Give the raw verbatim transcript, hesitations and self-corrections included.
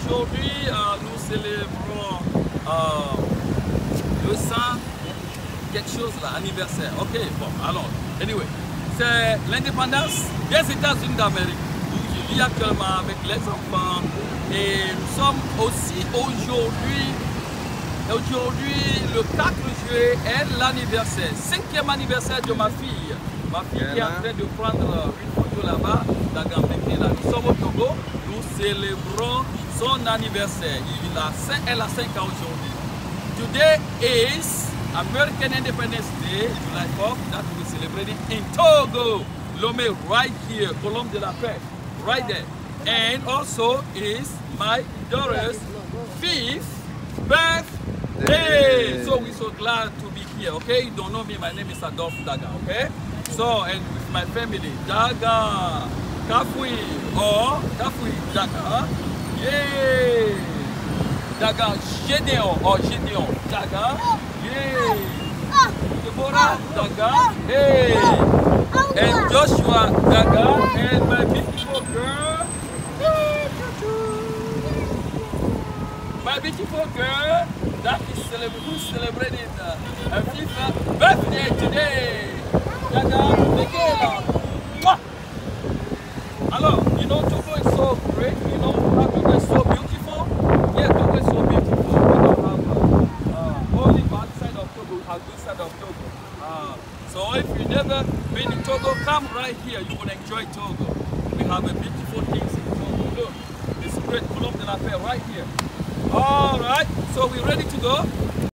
aujourd'hui, euh, nous célébrons euh, le cent quelque chose là, anniversaire. Ok, bon, alors, anyway, c'est l'indépendance des États-Unis d'Amérique, où je vis actuellement avec les enfants. Et nous sommes aussi aujourd'hui, aujourd'hui, le quatre juillet est l'anniversaire, cinquième anniversaire de ma fille. Ma fille qui est en train de prendre une photo là-bas, dans Gambé. Nous sommes au Togo, nous célébrons son anniversaire. Il a cinq, elle a cinq ans aujourd'hui. Today is American Independence Day, July fourth, that we celebrating in Togo. Lomé, right here, Colombe de la Paix, right there. And also is my daughter's fifth birthday. So we're so glad to be here, okay? You don't know me, my name is Adolphe Daga, okay? So, and with my family, Daga, Kafui, or Kafui Daga, yay! Daga Gédéon, or Gédéon, Daga, yay! Deborah Daga, hey! And Joshua Daga, and my beautiful girl, my beautiful girl, that is celebrating, celebrating uh, her fifth birthday today. Daga, Michaela. Hello, you know Togo is so great, you know how Togo is so beautiful. Yeah, Togo is so beautiful. We don't have uh, uh, only bad side of Togo, we have good side of Togo. Uh, so if you never been in Togo, come right here, you will enjoy Togo. We have a beautiful things in Togo. Look, it's great, Colombe de la Paix right here. All right, so we're ready to go.